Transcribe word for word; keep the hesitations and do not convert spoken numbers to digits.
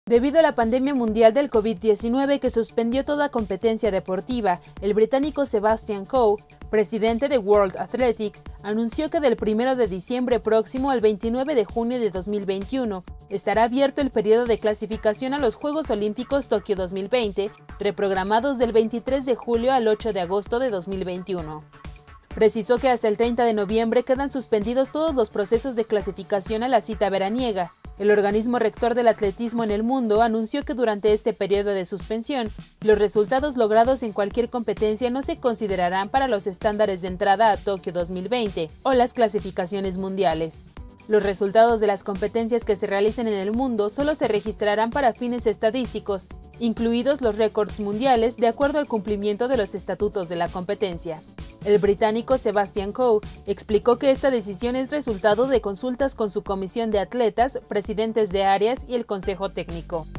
Debido a la pandemia mundial del COVID diecinueve que suspendió toda competencia deportiva, el británico Sebastian Coe, presidente de World Athletics, anunció que del primero de diciembre próximo al veintinueve de junio de dos mil veintiuno estará abierto el periodo de clasificación a los Juegos Olímpicos Tokio dos mil veinte, reprogramados del veintitrés de julio al ocho de agosto de dos mil veintiuno. Precisó que hasta el treinta de noviembre quedan suspendidos todos los procesos de clasificación a la cita veraniega. El organismo rector del atletismo en el mundo anunció que durante este periodo de suspensión, los resultados logrados en cualquier competencia no se considerarán para los estándares de entrada a Tokio dos mil veinte o las clasificaciones mundiales. Los resultados de las competencias que se realicen en el mundo solo se registrarán para fines estadísticos, incluidos los récords mundiales de acuerdo al cumplimiento de los estatutos de la competencia. El británico Sebastian Coe explicó que esta decisión es resultado de consultas con su comisión de atletas, presidentes de áreas y el consejo técnico.